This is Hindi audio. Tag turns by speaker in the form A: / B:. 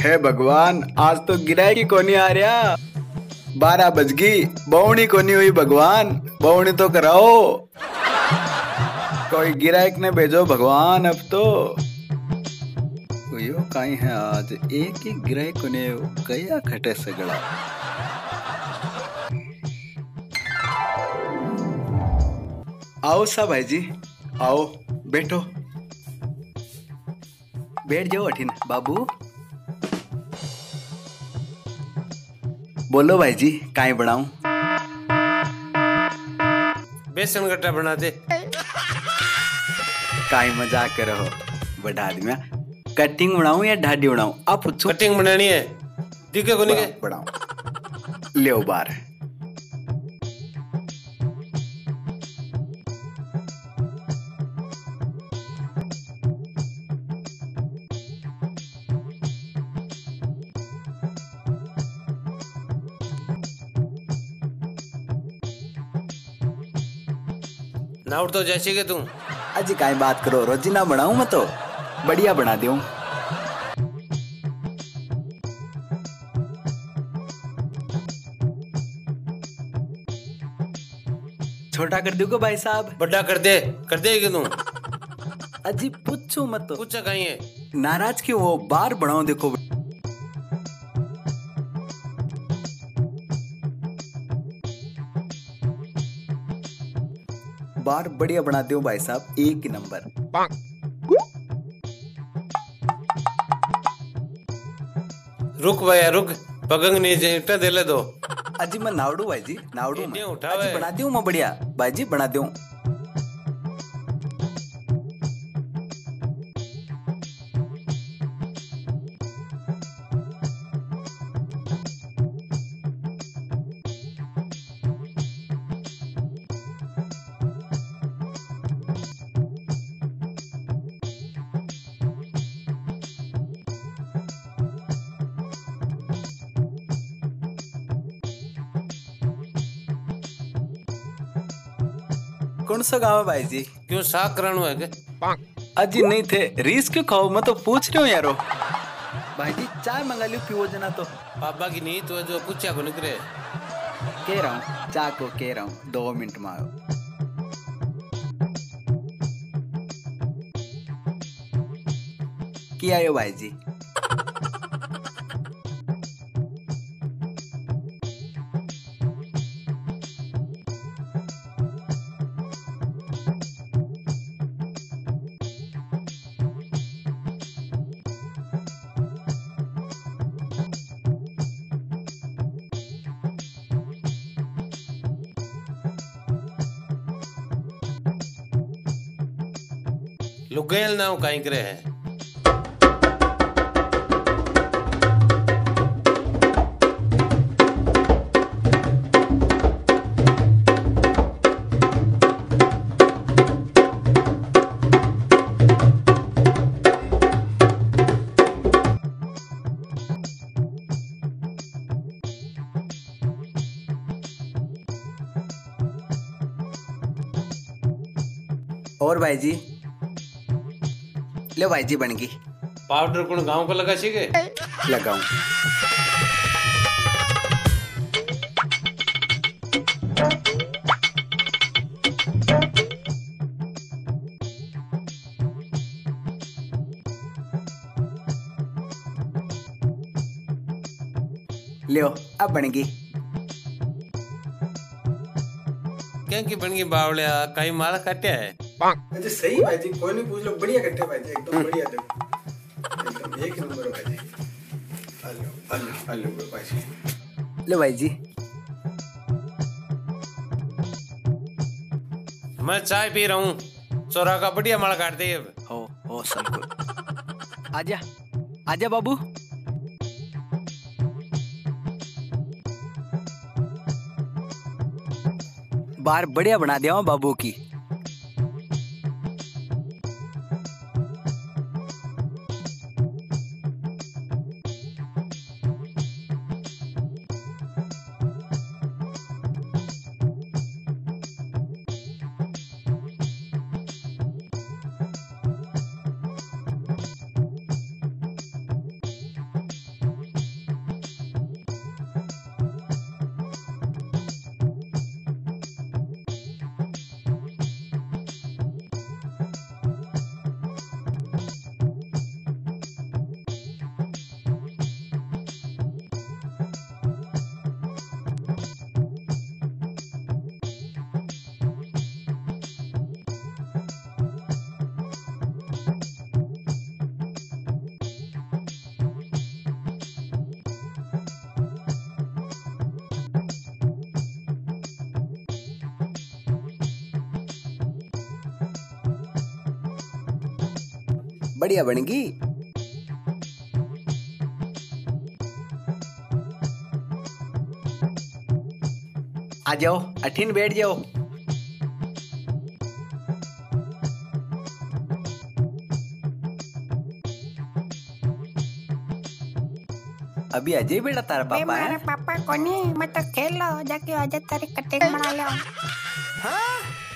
A: हे भगवान, आज तो गिराई कोनी आ रहा। 12 बज गई, बौनी कोनी हुई। भगवान बौनी तो कराओ, कोई गिराइक ने भेजो भगवान। अब तो यो कहीं है, आज एक ही गिराइक कोने गया खटे सगड़ा। आओ सा भाई जी, आओ बैठो, बैठ जाओ अठिन बाबू। बोलो भाई जी, काई बनाऊं?
B: बेसन गट्टा बना दे।
A: काई मजाक करो बड़ा आदमी। कटिंग बनाऊं या ढाडी बनाऊं? आप पूछो।
B: कटिंग बनानी है, दिखे को नहीं
A: बनाऊं। ले बार
B: ना उठ तो जैसे के तू
A: अजी काई बात करो, रोजी ना बनाऊं मैं तो बढ़िया बना दूं। छोटा कर दूं को भाई साहब?
B: बड़ा कर दे कि तू।
A: अजी पूछू मत तो।
B: पूछा कहीं है?
A: नाराज क्यों हो? बार बनाओ देखो। बार बढ़िया बनाते हो भाई साहब, एक नंबर।
B: रुक भैया रुक, पगंग नहीं जेटा दे ले दो।
A: अजी मैं नावड़ू भाई जी, नावड़ू मैं।
B: उठावे
A: अजी बनाती हूँ मैं बढ़िया भाई जी, बनाती हूँ। कौन सा गाँव है भाई जी?
B: क्यों साग करानो है के?
A: अजी नहीं थे, रीस क्यों खाओ? मैं तो पूछ रही हूँ यारो। भाई जी चाय मंगा लियो, पियो जना तो।
B: पापा की नहीं तो जो पूछा को निकले।
A: कह रहा हूँ चाय को, कह रहा हूँ 2 मिनट में आओ। क्या आयो भाई जी?
B: लुगेल ना कहीं करे है।
A: और भाई जी ले भाई जी, बन गई।
B: पाउडर कौन गांव को लगा सीखे?
A: लगाऊं। लियो अब बन गई।
B: क्या की बन गई बावड़िया? कहीं माला काटिया है?
A: अच्छा सही भाई जी, कोई नहीं पूछ लो। बढ़िया कट्टे भाई जी, एकदम बढ़िया। देखो एकदम एक नंबर भाई जी। हेलो हेलो हेलो भाई जी। ले भाई जी।
B: मैं चाय पी रहा हूँ, चोरा का बढ़िया माला काट दे।
A: हो सब कुछ। आजा आजा बाबू। बार बढ़िया बना दिया हूँ बाबू की।
C: बढ़िया बनेगी। आ जाओ, अठीन बैठ जाओ। अभी अजय बेटा तारा
D: बे
C: पापा
D: मारे
C: है।
D: पापा कोनी मैं तो खेलो जाके अजय तारी कटिंग बना लो।
C: हाँ